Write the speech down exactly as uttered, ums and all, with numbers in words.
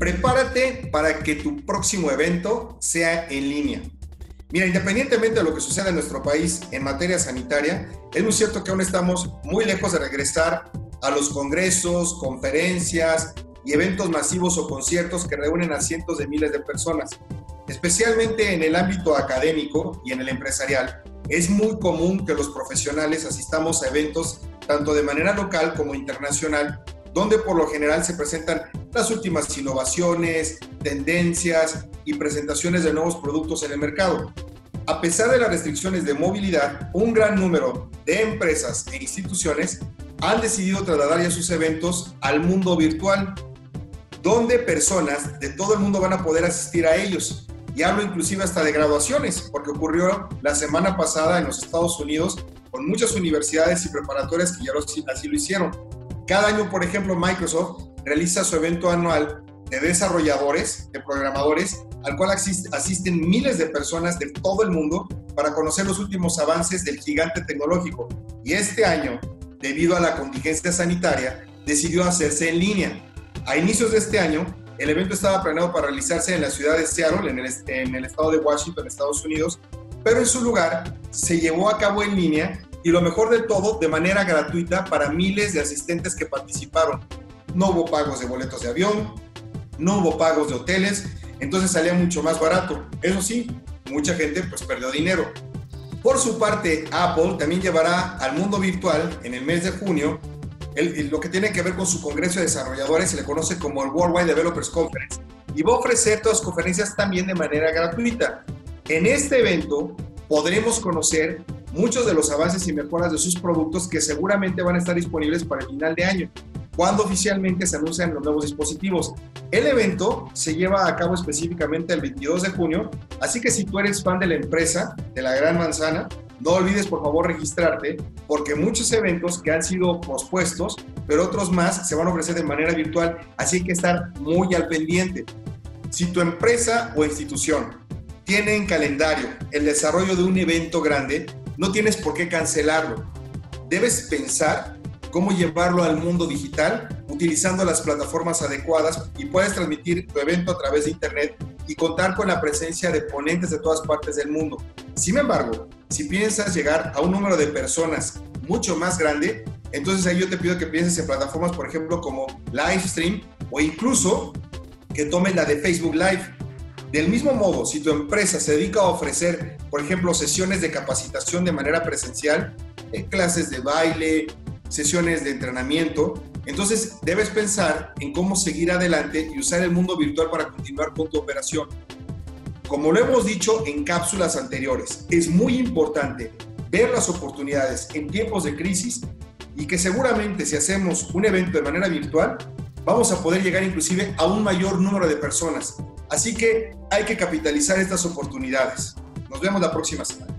Prepárate para que tu próximo evento sea en línea. Mira, independientemente de lo que suceda en nuestro país en materia sanitaria, es muy cierto que aún estamos muy lejos de regresar a los congresos, conferencias y eventos masivos o conciertos que reúnen a cientos de miles de personas. Especialmente en el ámbito académico y en el empresarial, es muy común que los profesionales asistamos a eventos tanto de manera local como internacional, donde por lo general se presentan las últimas innovaciones, tendencias y presentaciones de nuevos productos en el mercado. A pesar de las restricciones de movilidad, un gran número de empresas e instituciones han decidido trasladar ya sus eventos al mundo virtual, donde personas de todo el mundo van a poder asistir a ellos. Y hablo inclusive hasta de graduaciones, porque ocurrió la semana pasada en los Estados Unidos con muchas universidades y preparatorias que ya lo, así lo hicieron. Cada año, por ejemplo, Microsoft realiza su evento anual de desarrolladores, de programadores, al cual asisten miles de personas de todo el mundo para conocer los últimos avances del gigante tecnológico. Y este año, debido a la contingencia sanitaria, decidió hacerse en línea. A inicios de este año, el evento estaba planeado para realizarse en la ciudad de Seattle, en el, en el estado de Washington, Estados Unidos, pero en su lugar se llevó a cabo en línea y lo mejor de todo, de manera gratuita para miles de asistentes que participaron. No hubo pagos de boletos de avión, no hubo pagos de hoteles, entonces salía mucho más barato. Eso sí, mucha gente pues perdió dinero. Por su parte, Apple también llevará al mundo virtual en el mes de junio el, lo que tiene que ver con su Congreso de Desarrolladores, se le conoce como el Worldwide Developers Conference, y va a ofrecer todas las conferencias también de manera gratuita. En este evento podremos conocer muchos de los avances y mejoras de sus productos que seguramente van a estar disponibles para el final de año, cuando oficialmente se anuncian los nuevos dispositivos. El evento se lleva a cabo específicamente el veintidós de junio, así que si tú eres fan de la empresa, de la Gran Manzana, no olvides por favor registrarte, porque muchos eventos que han sido pospuestos, pero otros más se van a ofrecer de manera virtual, así hay que estar muy al pendiente. Si tu empresa o institución tiene en calendario el desarrollo de un evento grande, no tienes por qué cancelarlo. Debes pensar cómo llevarlo al mundo digital utilizando las plataformas adecuadas, y puedes transmitir tu evento a través de internet y contar con la presencia de ponentes de todas partes del mundo. Sin embargo, si piensas llegar a un número de personas mucho más grande, entonces ahí yo te pido que pienses en plataformas, por ejemplo, como Livestream, o incluso que tomes la de Facebook Live. Del mismo modo, si tu empresa se dedica a ofrecer, por ejemplo, sesiones de capacitación de manera presencial, eh, clases de baile, sesiones de entrenamiento, entonces debes pensar en cómo seguir adelante y usar el mundo virtual para continuar con tu operación. Como lo hemos dicho en cápsulas anteriores, es muy importante ver las oportunidades en tiempos de crisis, y que seguramente si hacemos un evento de manera virtual, vamos a poder llegar inclusive a un mayor número de personas. Así que hay que capitalizar estas oportunidades. Nos vemos la próxima semana.